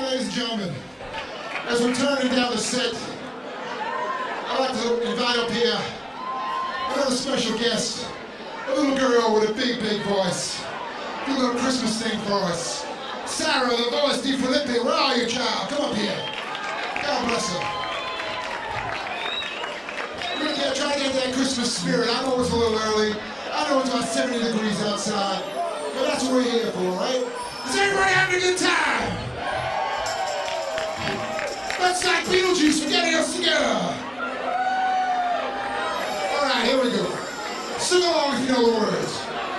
ladies and gentlemen, as we're turning down the set, I'd like to invite up here another special guest, a little girl with a big, big voice. Do a little Christmas thing for us. Sarah, the voice, DeFilippi, where are you, child? Come up here. God bless her. We're gonna try to get that Christmas spirit. I know it's a little early. I know it's about 70 degrees outside, but that's what we're here for, right? Is everybody having a good time? Let's like Betelgeuse for getting us together. All right, here we go. Sing along if you know the words.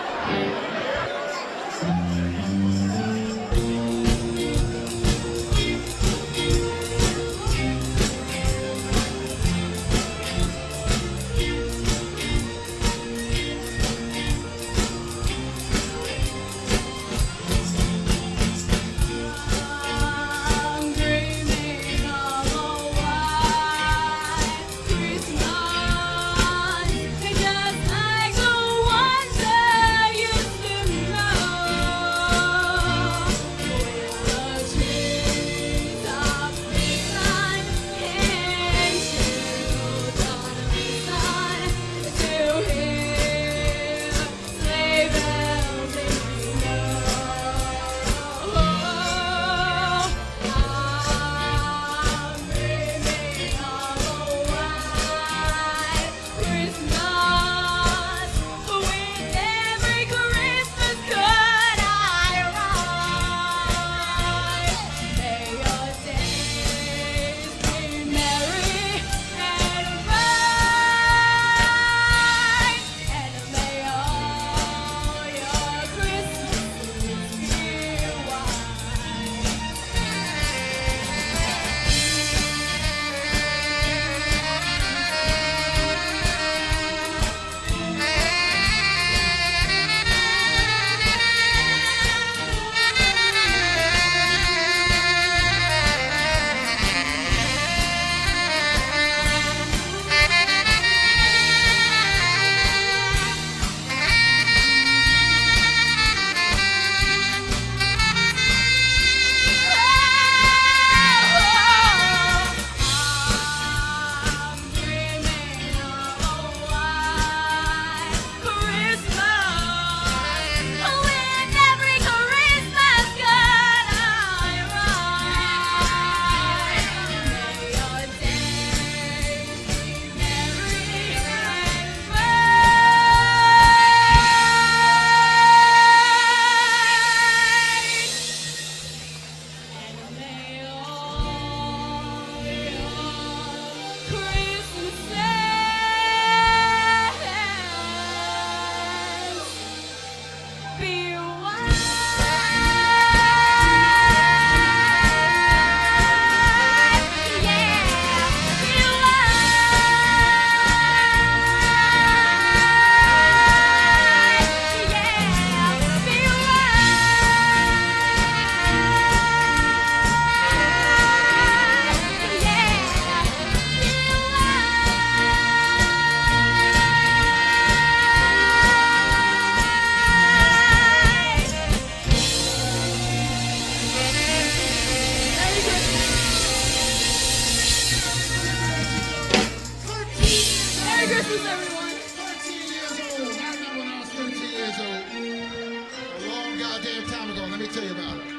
Everyone. 13 years old. I remember when I was 13 years old. A long goddamn time ago. Let me tell you about it.